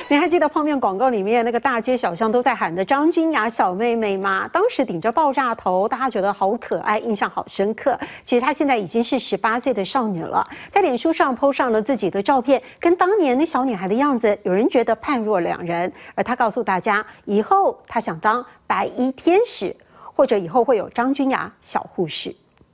你还记得泡面广告里面那个大街小巷都在喊的张君雅小妹妹吗？当时顶着爆炸头，大家觉得好可爱，印象好深刻。其实她现在已经是18岁的少女了，在脸书上 po 上了自己的照片，跟当年那小女孩的样子，有人觉得判若两人。而她告诉大家，以后她想当白衣天使，或者以后会有张君雅小护士。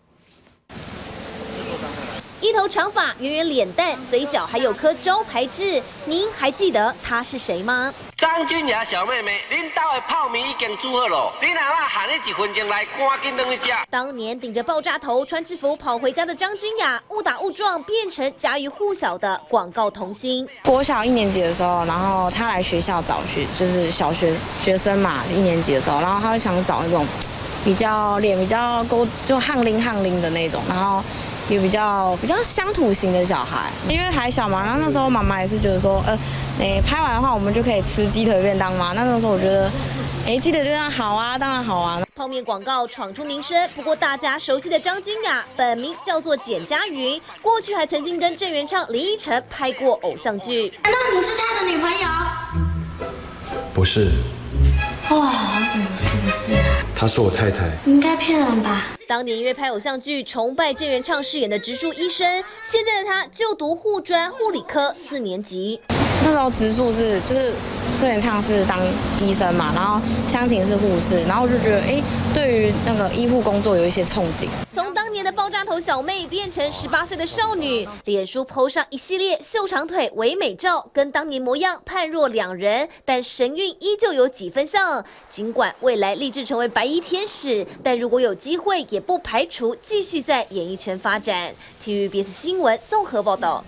一头长发，圆圆脸蛋，嘴角还有颗招牌痣。您还记得她是谁吗？ 张君雅小妹妹，恁家的泡面已经煮好了，你阿妈喊你1分钟来，赶紧回去吃。 当年顶着爆炸头、穿制服跑回家的张君雅，误打误撞变成家喻户晓的广告童星。 国小1年级的时候，然后她来学校找就是小学生嘛，1年级的时候，然后她就想找那种脸比较勾，就汗淋的那种，然后。 也比较乡土型的小孩，因为还小嘛，然后那时候妈妈也是觉得说，拍完的话我们就可以吃鸡腿便当嘛。那时候我觉得，鸡腿便当好啊，当然好啊。 泡面广告闯出名声，不过大家熟悉的张君雅本名叫做简佳云，过去还曾经跟郑元畅、林依晨拍过偶像剧。 难道你是他的女朋友？ 不是。 哇，怎么不是啊？ 她是我太太。 你应该骗人吧？ 当年因为拍偶像剧崇拜郑元畅饰演的植树医生，现在的他就读护专护理科4年级。 那时候植树就是郑元畅是当医生嘛，然后湘琴是护士，然后我就觉得对于那个医护工作有一些憧憬。 从当年的爆炸头小妹变成18岁的少女，脸书 po 上一系列秀长腿唯美照，跟当年模样判若两人，但神韵依旧有几分像。尽管未来立志成为白衣天使，但如果有机会，也不排除继续在演艺圈发展。TVBS 新闻综合报道。